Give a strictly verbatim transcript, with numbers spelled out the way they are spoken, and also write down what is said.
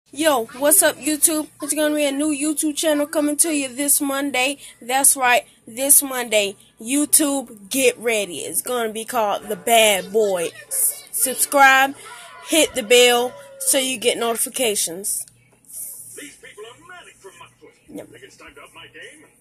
Yo, what's up, YouTube? It's gonna be a new YouTube channel coming to you this Monday. That's right, this Monday. YouTube, get ready. It's gonna be called The Bad Boy. S subscribe, hit the bell so you get notifications. These people are manic from Mudfoot. Yep. I think it's time to up my game.